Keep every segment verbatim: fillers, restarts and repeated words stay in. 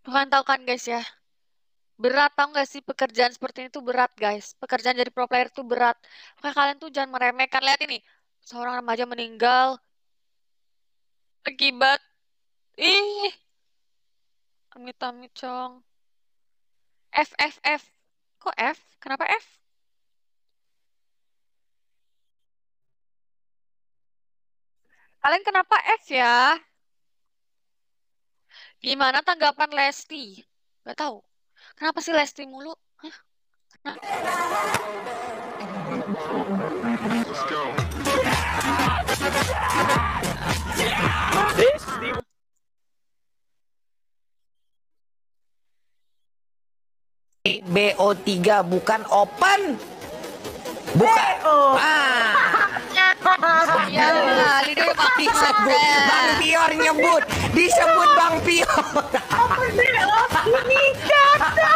Kalian tahu kan guys ya, berat tau gak sih pekerjaan seperti ini tuh berat guys. Pekerjaan jadi pro player tuh berat. Makanya kalian tuh jangan meremehkan. Lihat ini, seorang remaja meninggal akibat ih, amit-amit cong. F F F. Kok F? Kenapa F? Kalian kenapa F ya? Gimana tanggapan Lesti? Gak tahu. Kenapa sih Lesti mulu? Hah? Nah, B O tiga bukan open. Bukan. Ah. ya, lidah pakai Disebut Bang Pior nyebut. Disebut Bang Pior. Open B O ini kata.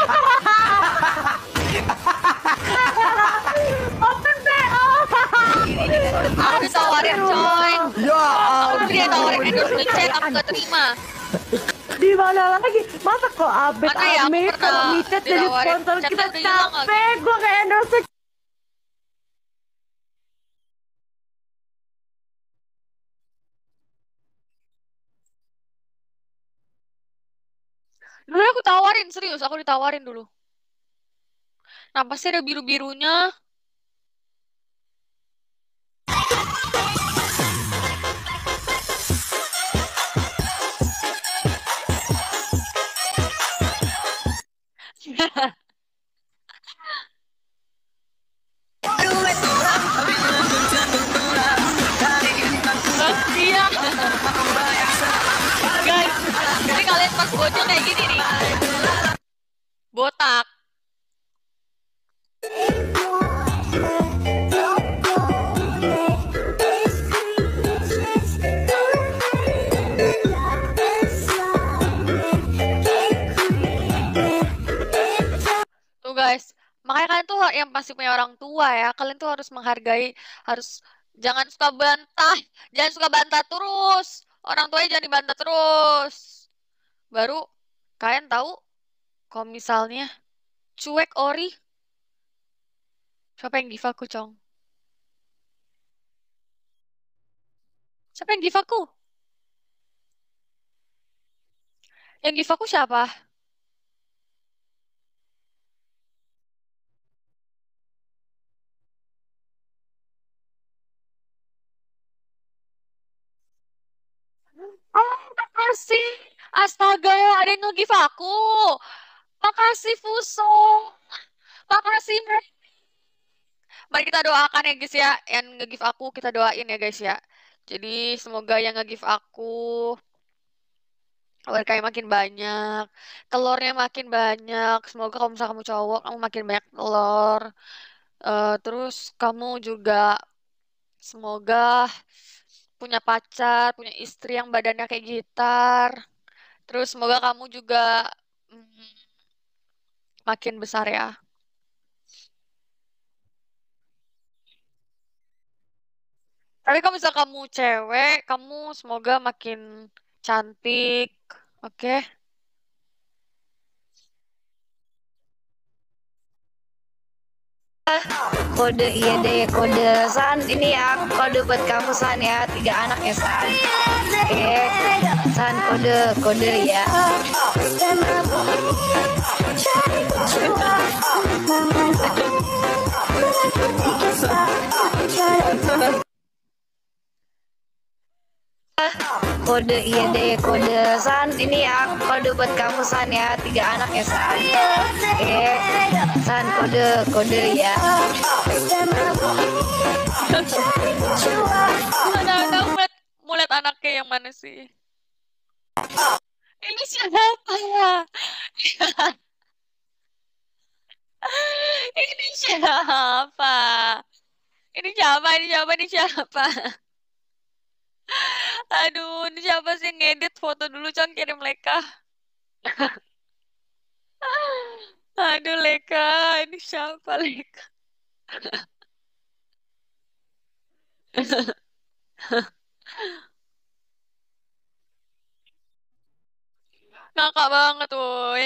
Open B O. aku ditawarin coy. Ya. Aku dia tawarin endorse micet, aku gak terima. Di mana lagi? Masa kok Abed Mana ya, aku Amit pernah kalau micet jadi ditawarin. sponsor Chatnya kita udah hilang lagi. capek. Gue kayak endorse. Dulu aku tawarin, serius, aku ditawarin dulu. Kenapa sih ada biru-birunya? Iya. Guys, ini kalian pas bocil kayak gini nih. Botak. Tuh guys, makanya kalian tuh yang pasti punya orang tua ya, kalian tuh harus menghargai, harus jangan suka bantah, jangan suka bantah terus. Orang tuanya jangan dibantah terus. Baru kalian tahu kalau misalnya cuek ori, siapa yang give aku, Cong? Siapa yang give aku? Yang give aku siapa? Oh, makasih. Astaga, ada yang nge-give aku. Makasih, Fuso. Makasih, Mer. Mari kita doakan ya, guys ya. Yang nge-give aku, kita doain ya, guys ya. Jadi, semoga yang nge-give aku kayak makin banyak. Telurnya makin banyak. Semoga kalau misalnya kamu cowok, kamu makin banyak telur. Eh, terus, kamu juga semoga punya pacar, punya istri yang badannya kayak gitar. Terus, semoga kamu juga mm, makin besar ya. Tapi kalau misal kamu cewek, kamu semoga makin cantik. Oke? Kode iya deh kode San ini ya kode buat kamu San ya tiga anak ya San. Oke San kode kode ya. Kode iya deh kode San ini ya kode buat kamu San ya tiga anak ya San. Oke San kode kode ya. Mana tahu lihat mau lihat anaknya yang mana sih? Ini siapa ya? Ini siapa? Ini siapa? Ini siapa? Ini siapa? Aduh, ini siapa sih yang ngedit foto dulu, Cang, kirim Leka. Aduh, Leka, ini siapa, Leka? Ngakak banget, tuh. coy.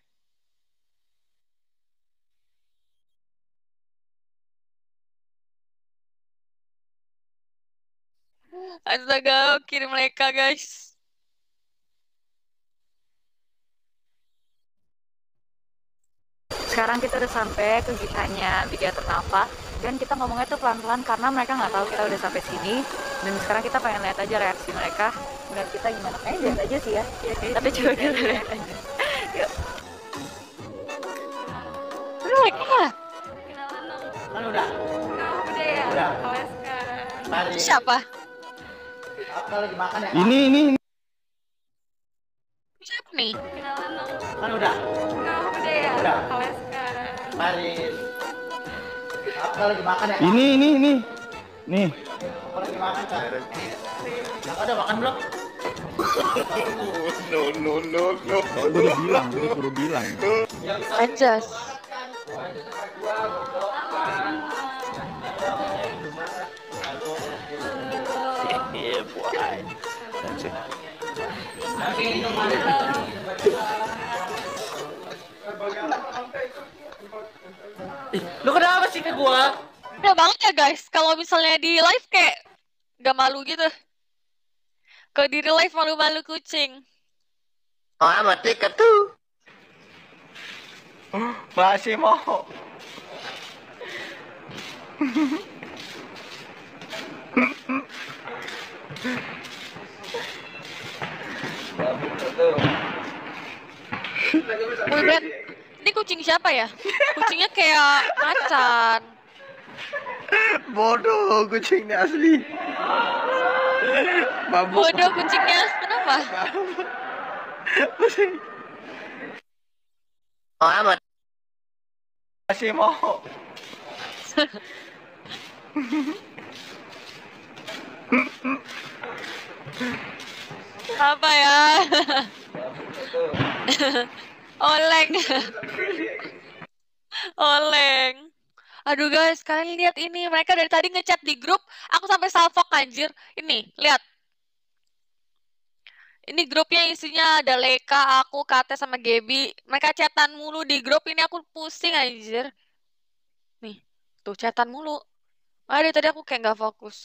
Astaga, kirim mereka guys. Sekarang kita udah sampai ke kitanya Big Earth apa, dan kita ngomongnya tuh pelan-pelan karena mereka nggak tahu kita udah sampai sini. Dan sekarang kita pengen lihat aja reaksi mereka, melihat kita gimana. Kayaknya lihat aja sih ya, ya tapi coba kita lihat aja. Yuk. Mereka Kan udah. Udah ya. Udah. itu siapa? Apa lagi makan ya? Ini ini ini. Siapa nih? Kan udah. Udah ya. Udah. Mari. Apa lagi makan ya? Ini ini ini. Nih. Apa lagi makan kan? Kakak udah makan belum? Gue udah bilang, gue udah bilang. Anjas. Lu kenapa sih ke gua? Udah banget ya guys, kalau misalnya di live kayak gak malu gitu. Kalau di real life malu-malu kucing. Oh, amat tiket tuh. Masih mau. Wih, Brad, ini kucing siapa ya? Kucingnya kayak macan. Bodoh, kucingnya asli. Mabuk. Bodoh kucingnya, kenapa? Oh, amat. Masih mau. Apa ya? Oleng. Oleng. Aduh guys, kalian lihat ini. Mereka dari tadi ngechat di grup. Aku sampai salfok anjir. Ini, lihat. Ini grupnya isinya ada Leka, aku, Kate, sama Gaby. Mereka chatan mulu di grup. Ini aku pusing anjir. Nih, tuh chatan mulu. Ah, dari tadi aku kayak nggak fokus.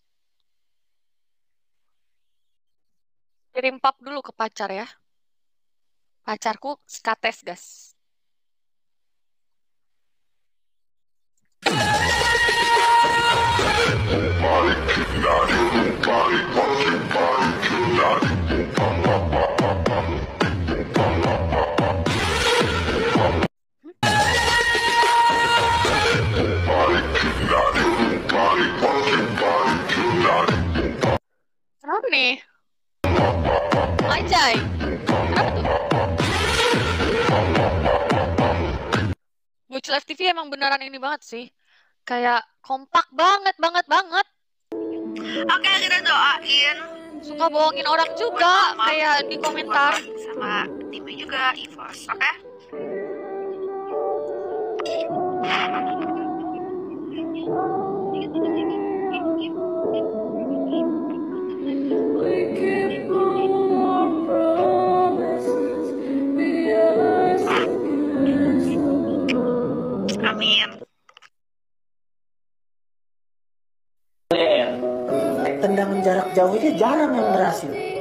Kirim pap dulu ke pacar ya. Pacarku skates, guys. Kenapa nih? Anjay. Kenapa tuh? Bocil F T V emang beneran ini banget sih. Kayak kompak banget, banget, banget. Oke, kita doain Suka bohongin orang juga, kayak di komentar. sama timnya juga Evos, oke? Amin. Tendangan jarak jauh itu jarang yang berhasil.